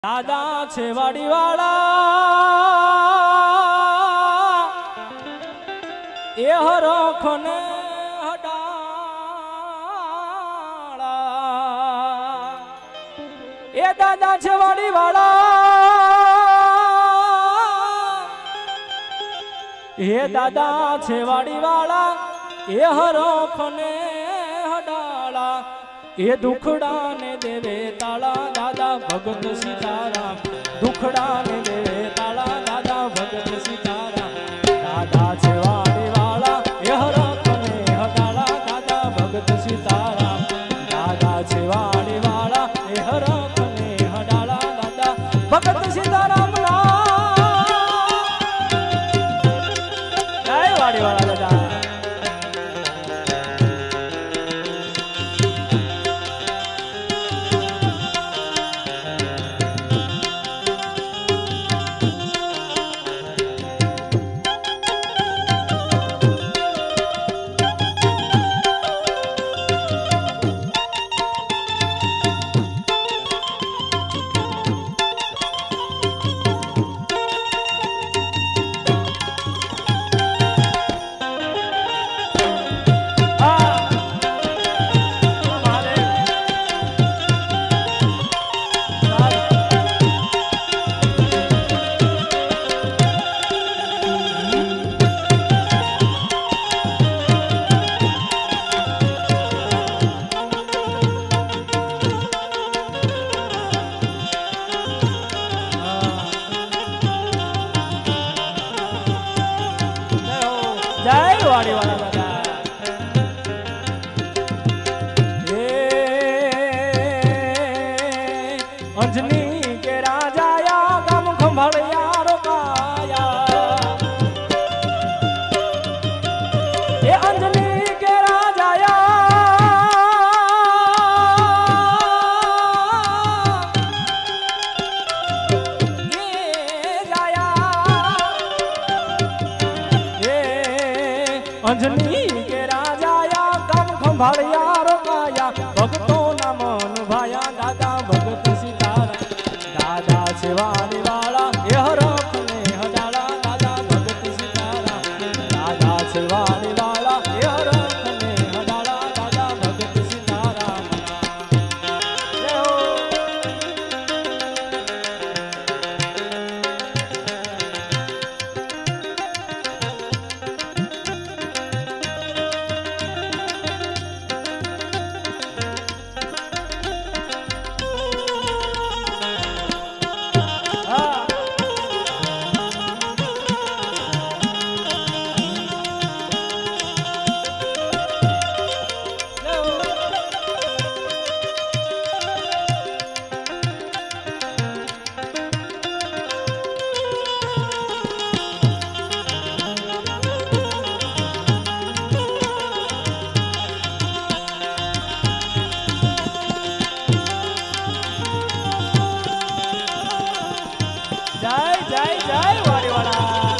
દાદા છે વાડીવાળા એ હરખને હડાળા એ દાદા છે વાડીવાળા એ દાદા છે વાડીવાળા એ હરખને હડાળા એ દુખડા ને દેવે તાળા દાદા ભગત સીતારામ દુખડા ને દેવે તાળા દાદા ભગત સીતારામ દાદા છે વાડીવાળા એ હરખને હડાળા દાદા ભગત સીતારામ દાદા છે વાડીવાળા એ હરખને હડાળા દાદા ભગત સીતારામ જય વાડીવાળા દાદા जय वाड़ीवाला दादा अंजनी के राजाया गम खंभड़िया रोकाया ये अंजनी के राजाया ये जाया अंजनी के राजाया गम खंभड़िया रोकाया भक्तों ना मन भाया दादा भगत सीताराम दादा से वाड़ीवाला ये हरखने हडाला दादा भगत सीताराम दादा से वाड़ीवाला ये हरखने हडाला दादा भगत सीताराम जय हो जय जय जय वाड़ीवाला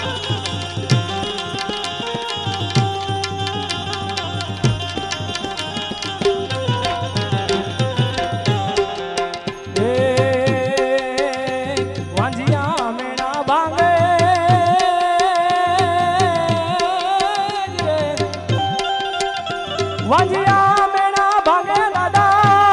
वांजिया मेणा भांगे वांजिया मेणा भांगे दादा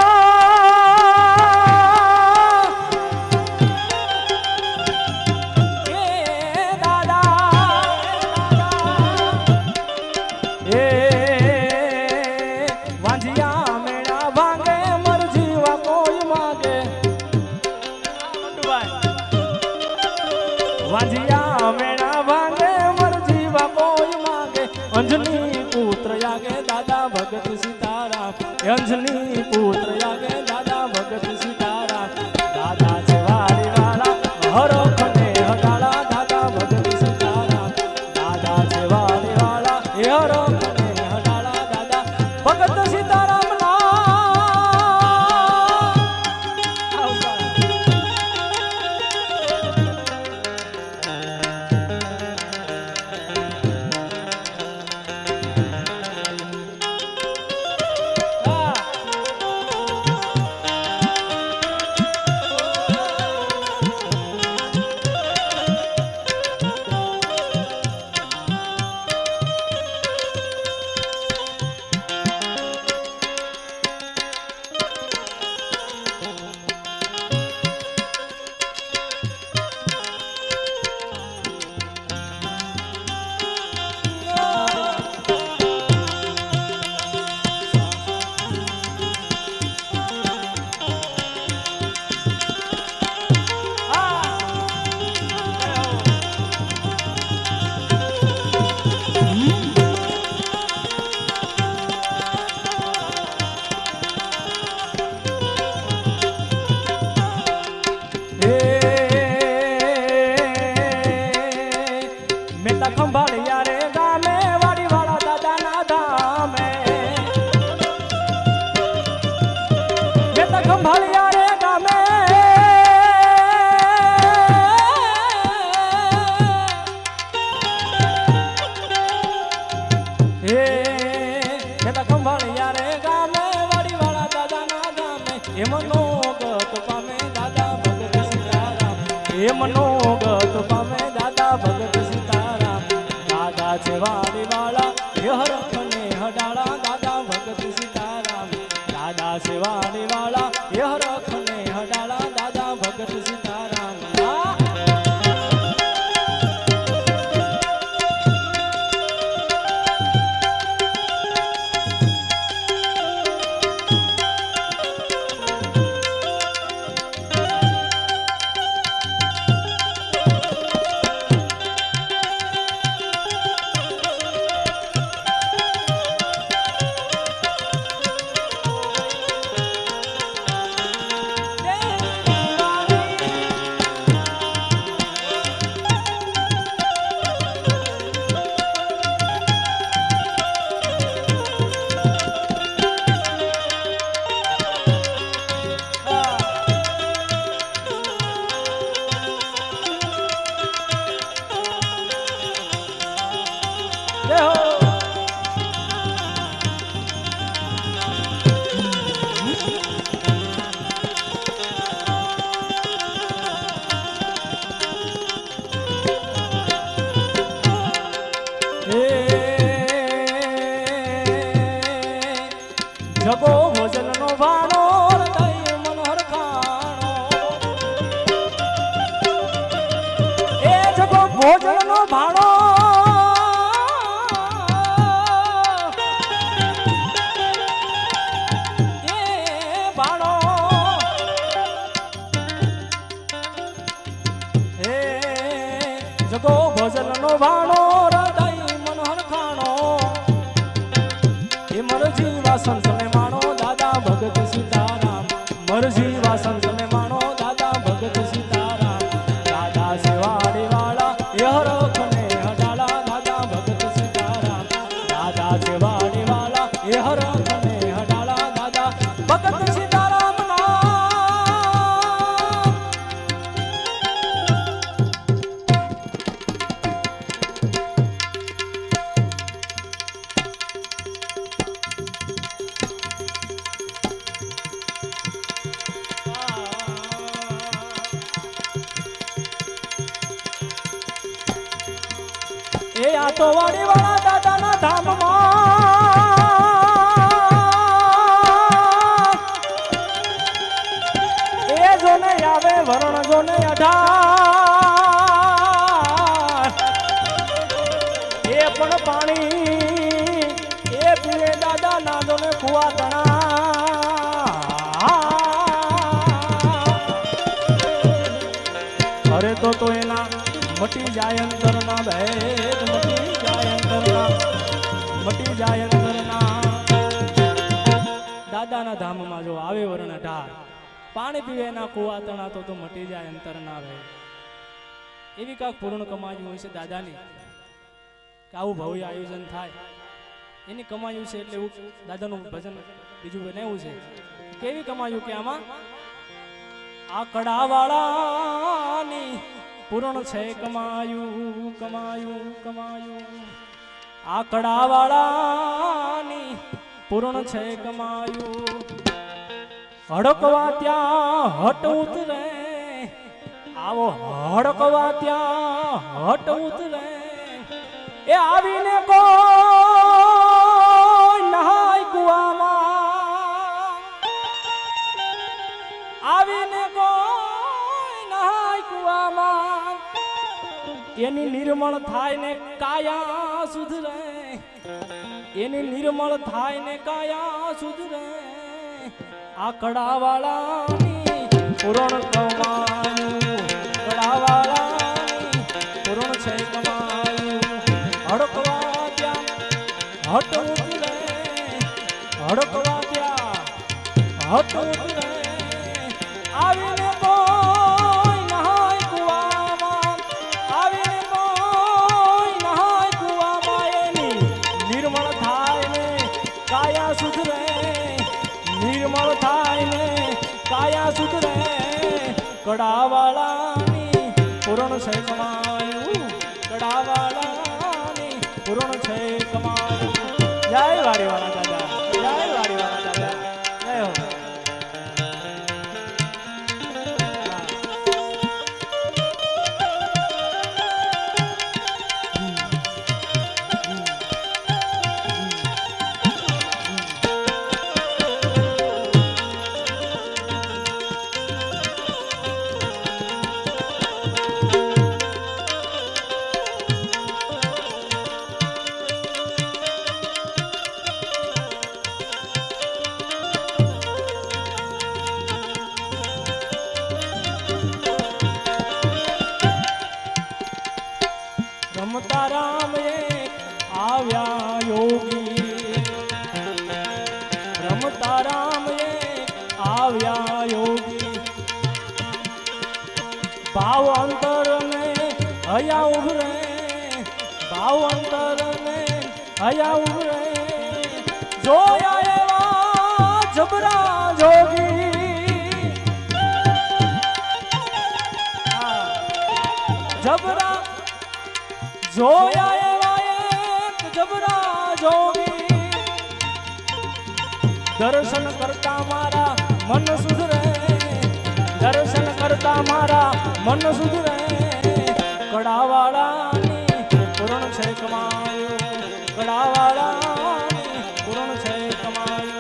वांजिया मेणा भांगे मर जीवा कोई मांगे वांजिया मेणा भांगे मर जीवा कोई मांगे अंजनी पुत्र यागे दादा भगत सीताराम अंजनी पुत्र यागे दादा भगत सीताराम दादा से वाड़ीवाला हरखने हडाला दादा भगत सीताराम दादा से वाड़ीवाला हरखने हडाला दादा भगत सीताराम એ મનોગત પામે દાદા ભગત સીતારામ દાદા છે વાડી વાળા એ હરખ ને હડાળા દાદા ભગત સીતારામ દાદા છે વાડી વાળા એ હરખ ને હડાળા દાદા ભગત સીતારામ જગો ભોજન નો ભાણો હૃદય મનોહર ખાણો એ જગો ભોજન નો ભાણો એ ભાણો એ જગો ભોજન નો ભાણો હૃદય મનોહર ખાણો એ મરજી વાસન તમે માણો દાદા ભગત સીતારામ મરજી વાસન તમે માણો દાદા ભગત સીતારામ દાદા સેવાડી વાળા એ હરખ ને હડાળા દાદા ભગત સીતારામ દાદા સેવાડી વાળા એ હરખ ને હડાળા દાદા ભગત સીતારામ એ આ તો વાડી વાળા દાદાના ધામમાં એ જોને આવે વરણ જોને 18 એ પણ પાણી એ પીવે દાદા ના જોને કુવા તણા અરે તો એના મટી જાય અંતરના ભેદ મટી જાય અંતરના દાદાના ધામમાં જો આવે વરણ 18 પાણી પીવે ના કુવા તણા તો મટી જાય અંતરના ભેદ એવી કાંક પૂર્ણ કમાયું હોય છે દાદાની કે આવું ભવ્ય આયોજન થાય એની કમાયું છે એટલે એવું દાદાનું ભજન બીજું બનાવ્યું છે કેવી કમાયું કે આમાં આ કડાવાળાની પૂર્ણ છે કમાયું આ કડાવાળાની પૂર્ણ છે કમાયું હડકવા ત્યાં હટ ઉતરે આવો હડકવા ત્યાં હટ ઉતરે એ આવીને કોઈ નહાય કુવામાં આવીને કોઈ નહાય કુવામાં એની નિર્મળ થાય ને કાયા સુધરે એની નિર્મળ થાય ને કાયા સુધરે આ કડાવાળાની પૂરણ કમાયું કડાવાળાની પૂરણ છે કમાયું હડકવા ત્યાં હટ ઉતરે હડકવા ત્યાં હટ ઉતરે આવીને કોઈ નહાય કુવામાં આવીને કોઈ નહાય કુવામાં એની નિર્મળ થાય ને કાયા સુધરે નિર્મળ થાય ને કાયા સુધરે કડાવાળાની પૂરણ છે કમાયું કડાવાળાની પૂરણ છે કમાયું જય વાડીવાળા દાદા જય વાડીવાળા દાદા જય હો भाव अंतर ने हया उभरे, भाव अंतर ने हया उभरे, जोया एवा जबरा जोगी, जबरा जोया एवा एक जबरा जोगी, दर्शन करता मारा मन सुधरे, दर्शन करता मारा मन सुधरे, कड़ावाळानी पूर्ण छे कमायो, कड़ावाळानी पूर्ण छे कमायो।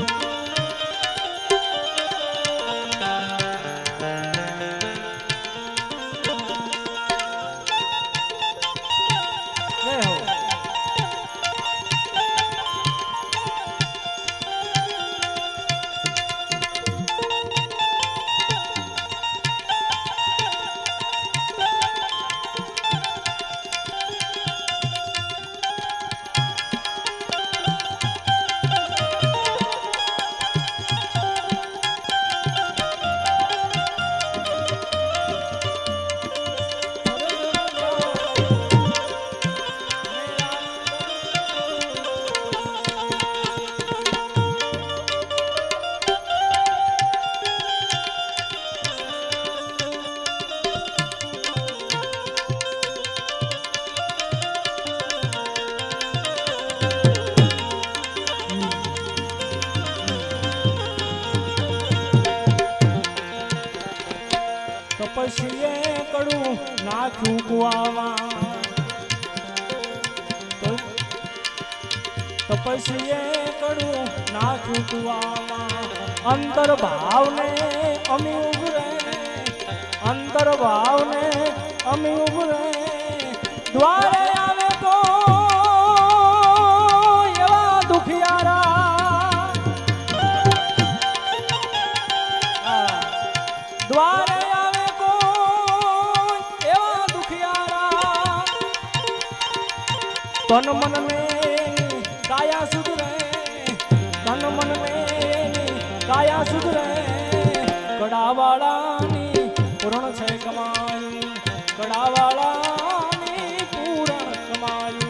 तपस्वीए कड़ू नाख्यू कुआवा, तपस्वीए कड़ू नाख्यू कुआवा, अंतर भाव ने अमी उभरे, अंतर भाव ने अमी उभरे, द्वारे आवे को एवा दुखियारा, द्वारे तन मन में काया सुधरे, तन मन में काया सुधरे, कड़ावाळानी पूर्ण छे कमायो, कड़ावाळानी पूर्ण कमायो।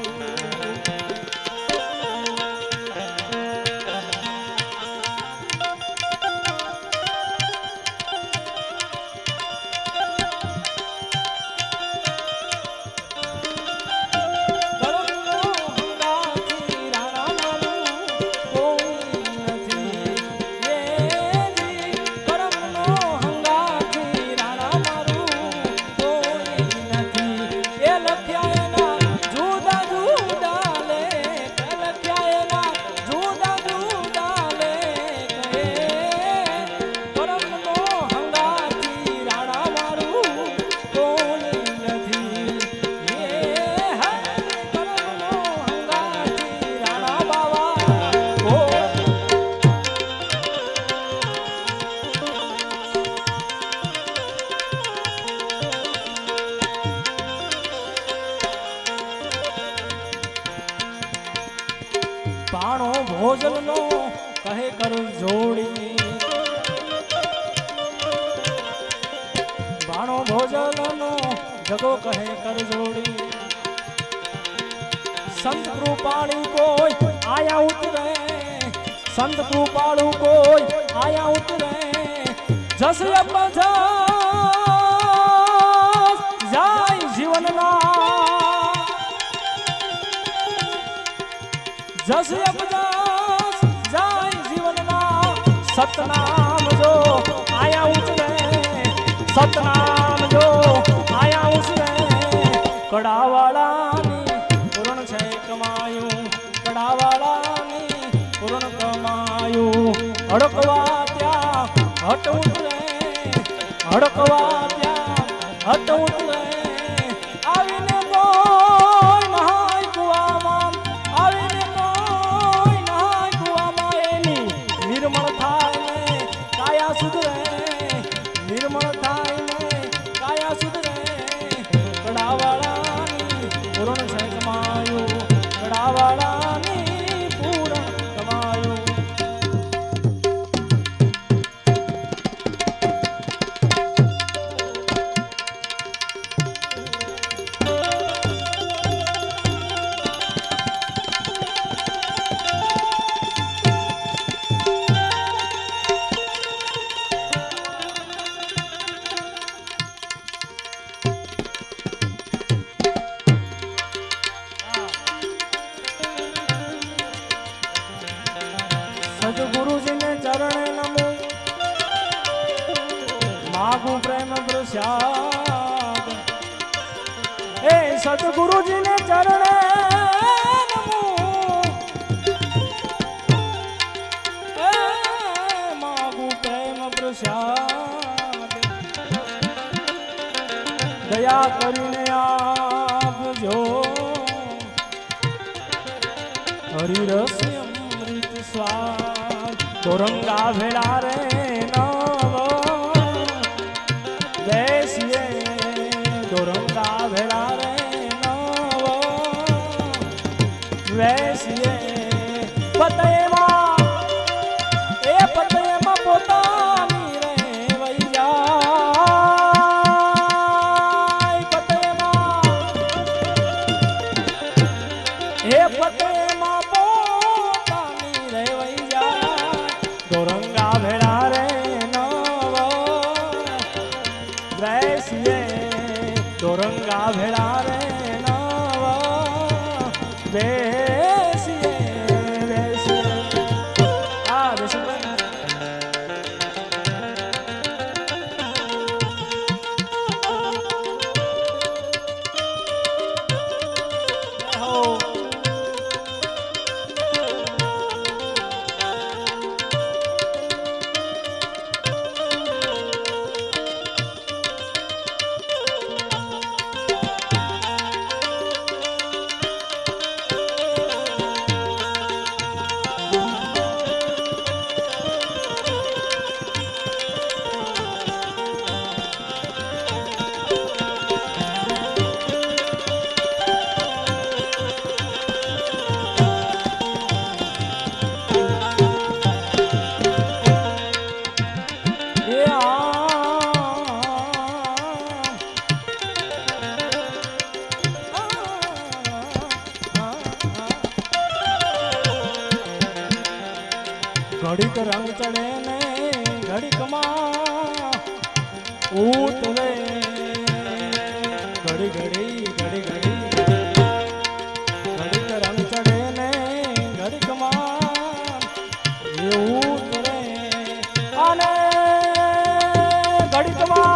बाणो भोजन नो कहे कर जोड़ी, बाणो भोजन नो जगो कहे कर जोड़ी, संत कृपाणु कोई आया उतरे, संत कृपाणु कोई आया उतरे, जस अपजा जाय जीवन ना, जस अपजास जाय जीवन ना, सतनाम जो आया उतरे, सतनाम जो आया उतरे, कड़ावाळानी पूर्ण छे कमायो, कड़ावाळानी पूर्ण कमायो, अड़कवा त्या हट उतरे, अड़कवा त्या हट उतरे, आवीने कोई नहाय कुआमा, आवीने निर्मल थाय ने काया सुधरे, निर्मल थाय ने काया सुधरे, कड़ावाळानी पूर्ण छे कमायो, कड़ावाळानी पूर्ण कमायो। प्रसाद ए सतगुरु जी ने चरणे नमो ए मागू प्रेम प्रसाद दया करीने आपजो हरि रस अमृत स्वाद तोरंगा भेला रे नव बेसिए तोरंगा भेला रे नव बेसिए पतयमा ए पतयमा पोतानी रे वैया पतयमा ए पतयमा पोतानी रे वैया तोरंगा भेला रे नव बेसिए तोरंगा भेला रे नव बेसिए बेसिए आ बेसिए घड़ीक रंग चढ़े ने घड़ीक मां उतरे घड़ी घड़ी घड़ी घड़ी घड़ीक रंग चढ़े ने घड़ीक मां ये उतरे आने घड़ीक मां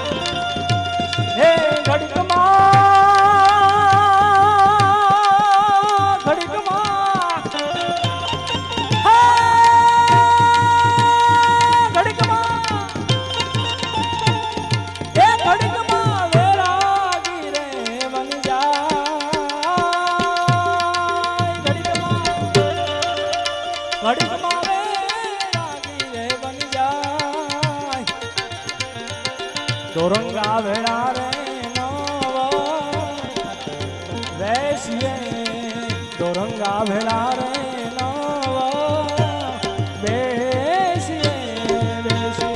हे घड़ीक मां घड़ीक मां घड़ीक मारे रागी रे बन जाय तोरंगा भेड़ा रे नव वैसिए तोरंगा भेड़ा रे नव वैसिए वैसिए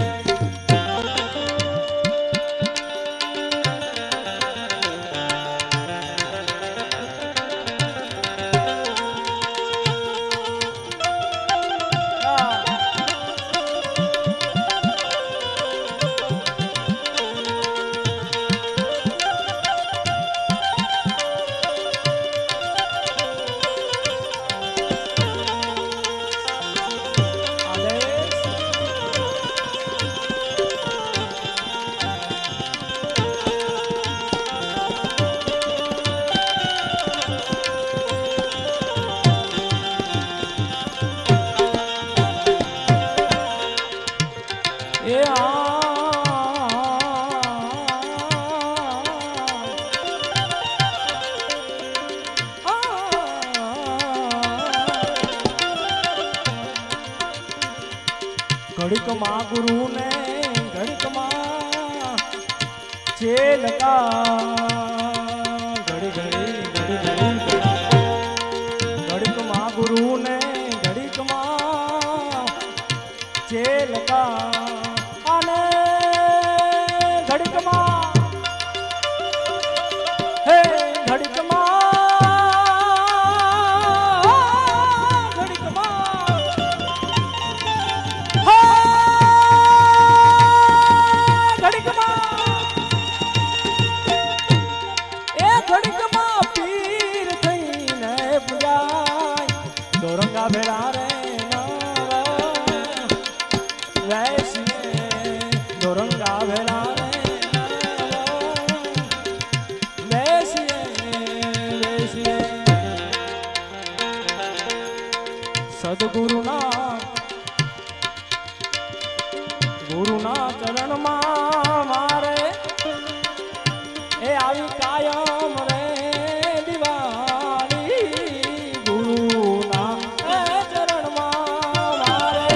घड़ीक मां गुरु ने घड़ीक मां चेल का घड़ी घड़ी घड़ी घड़ी घड़ीक मां गुरु ने घड़ीक मां चेल का आने घड़ीक मां हे घड़ीक मां આવી કાયમ રે દિવાળી ગુરુના ચરણમાં મારે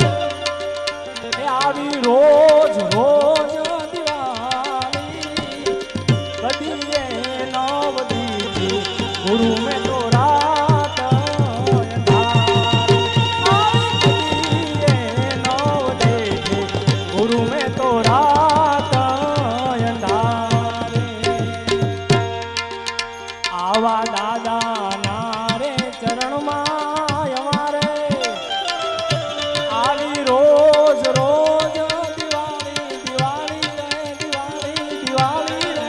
એ આવી રોજ રોજ દિવાળી કદી એ નવ દીધી ગુરુ મેં તો રાત गुरु में तो रात अंधारे आवा दादा नारे चरण माय हमारे आवी रोज रोज दिवाली दिवाली रे दिवाली दिवाली रे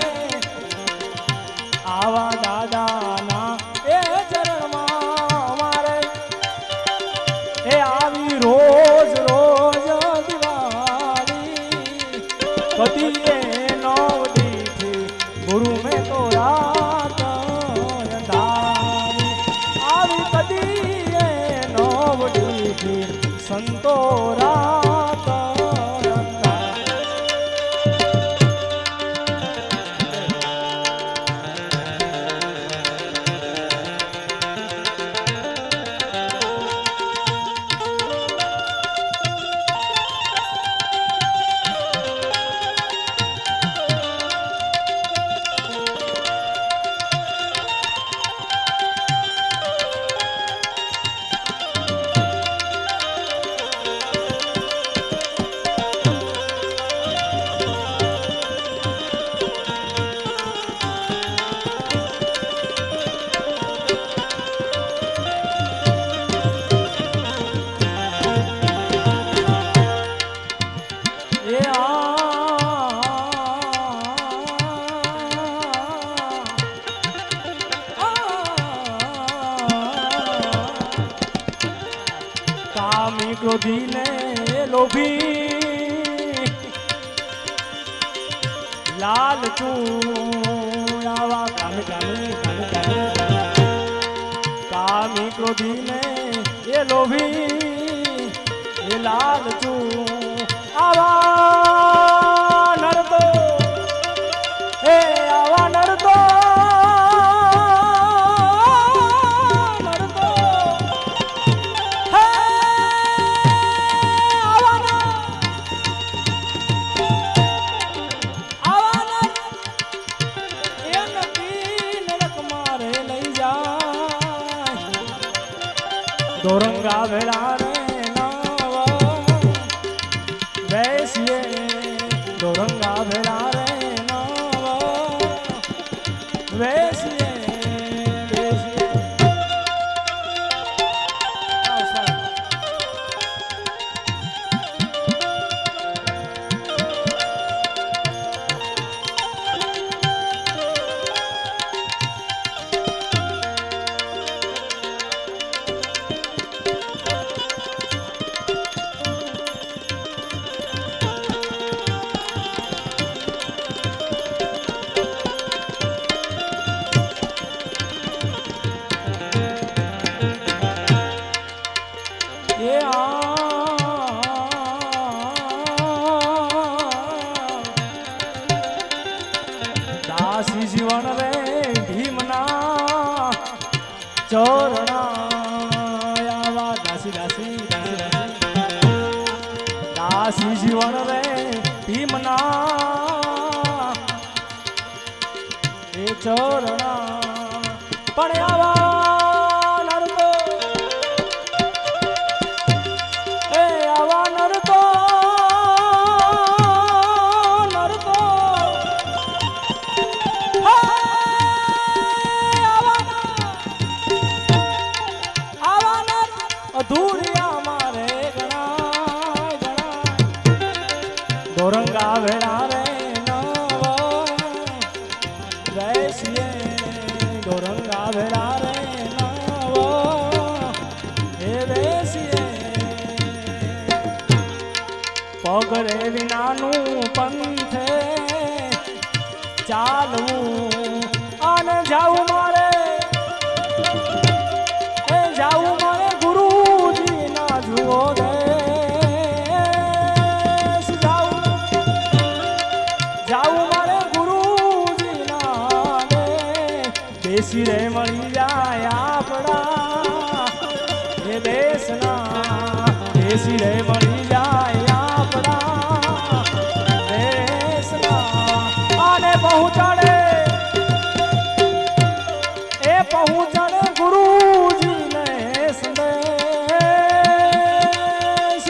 आवा दादा ना ए चरण मां हमारे ए आवी रोज रोज कदी ये नव दीठी गुरु में तो रात अंधारी आवी कदी ये नव दीठी संतो रात कामी क्रोधी ने लोभी लालचू आवा कामी कामी कामी कामी कामी क्रोधी ने ये लोभी ये लालचू आवा नरतो हे आवा नरतो दोरंगा भेड़ा रे नव वैसिए दोरंगा भेड़ा रे नव वैसिए वैसिए दासी जीवन रे भीमना चरणा आवा दासी दासी दासी दासी दासी जीवन रे भीमना ए चरणा पण आवा नरतो ए आवा नरतो अधूरिया मारे गणा गणा दोरंगा भेड़ा रे नव वैसिए दोरंगा भेड़ा रे नव हे वैसिए पगरे विनानु पंथे चालू आने जाऊ मारे जाऊ मारे गुरुजी ना जुओ दे जाऊ मारे गुरुजी ना દેશી રે મળી જાય આપણા એ દેશના દેશી રે મળી જાય આપણા દેશના આને પહોંચાડે એ પહોંચાડે ગુરુજીને સંદેશ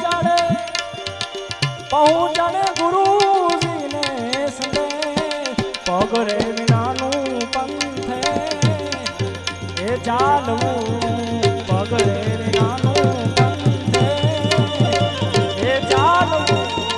પહોંચાડે ગુરુજીને સંદેશ પગરે વિનાનું પંથે એ ચાલવું પગરે વિનાનું પંથે એ ચાલવું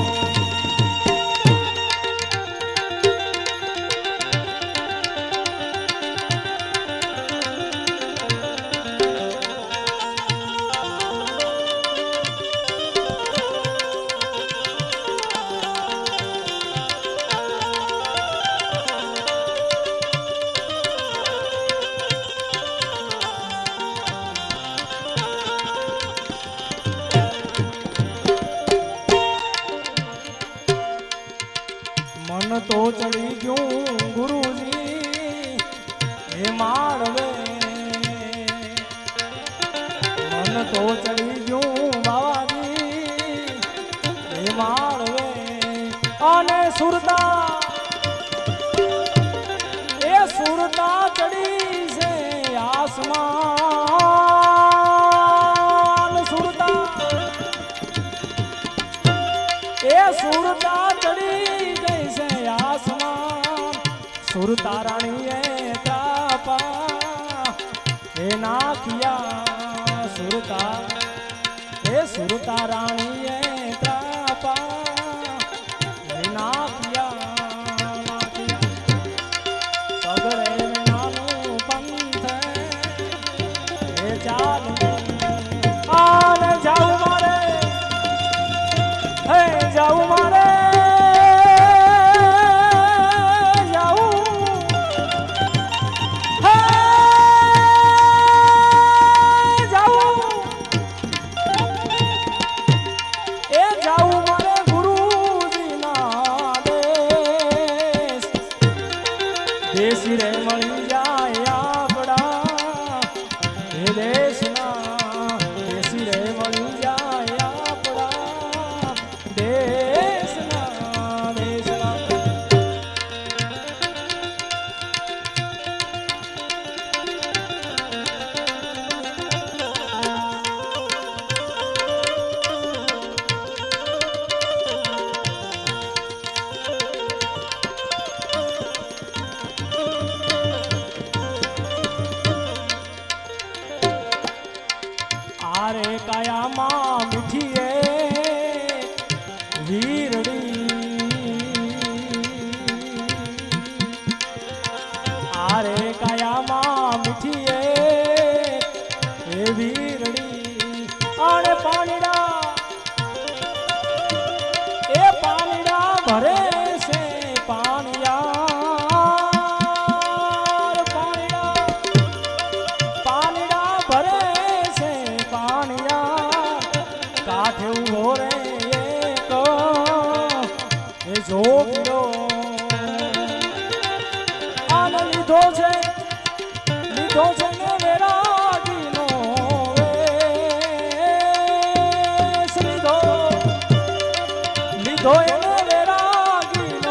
મન તો ચડી ગયું ગુરુજી હે માળવે મન તો ચડી ગયું બાવાજી હે માળવે અને સુરતા ચડી છે આસમાન સુરતા ચડી ગઈ છે આસમાન સુરતા રાણીએ ત્રાપા એ નાખિયા સુરતા રાણીએ ત્રાપા એ નાખિયા પગરે નાનું પંથ એ ચાલ આને જાઉં મારે હે જાઉં મારે દેશી રે મળી જાય આપણા એ દેશના દેશી રે મળી જાય આપણા દેશના આરે કાયામાં મીઠી એ વીરડી આરે કાયામાં મીઠી એ વીરડી આણે પાણીડા ભરે છે પાણીડા ભરે છે કાઠે ઉભો રે એક એ જોગીરો આને લીધો છે ને વેરાગીનો વેશ લીધો એને વેરાગીનો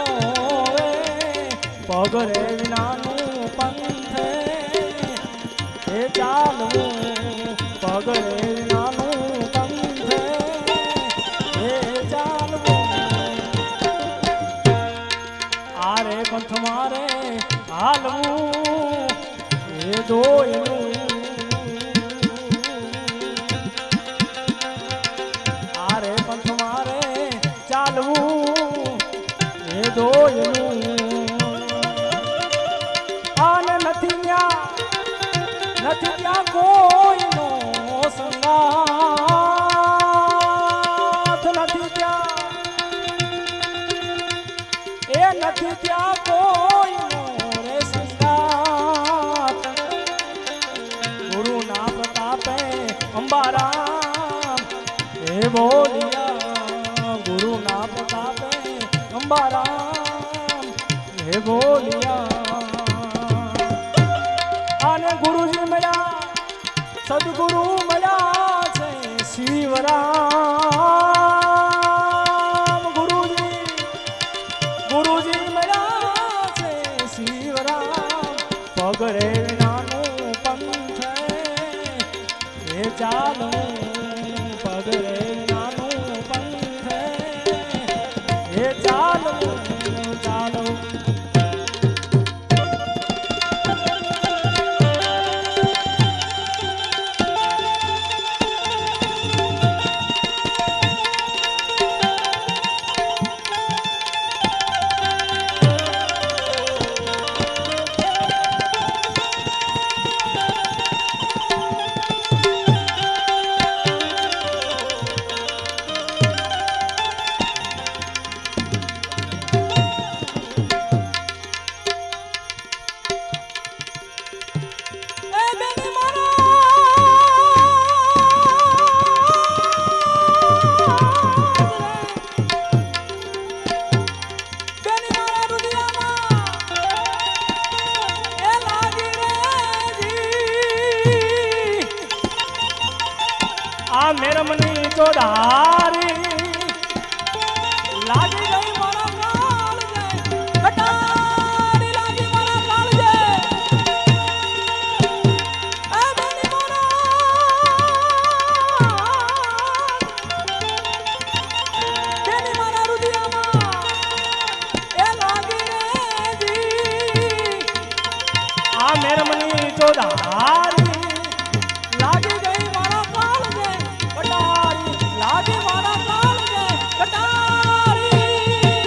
પગરે વિનાનું પંથે એ ચાલવું પગરે વિનાનું પંથે એ ચાલવું આરે પંથ મારે હાલવું એ દોયનું આરે પંથ મારે ચાલવું એ દોયનું આને નથી ત્યાં કોઈનો સંગાથ નથી ત્યાં કોઈનો રે સંગાથ ગુરુના પ્રતાપે અંબારામ એ બોલિયા ગુરુના પ્રતાપે અંબારામ હે બોલિયા ગુરુજી મળ્યા સદગુરુ મળ્યા છે શિવરામ ગુરુજી મળ્યા છે શિવરામ પગરે વિનાનું પંથ એ ચાલો પગરે વિનાનું પંથ એ ચાલો ચાલો મેરમની ચોધારી લાગી ગઈ મારા કાળ જય કટારી લાગી મારા કાળ જય આ બેની મારા રુદિયામાં એ લાગી રેજી આ મેરમની ચોધારી લાગી ગઈ મારા કાળ જય લાગે મારા કાળ જય કટારી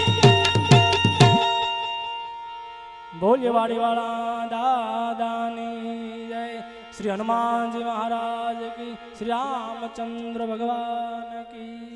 બોલીએ વાડી વાળા દાદાની જય શ્રી હનુમાનજી મહારાજ કી શ્રી રામચંદ્ર ભગવાન કી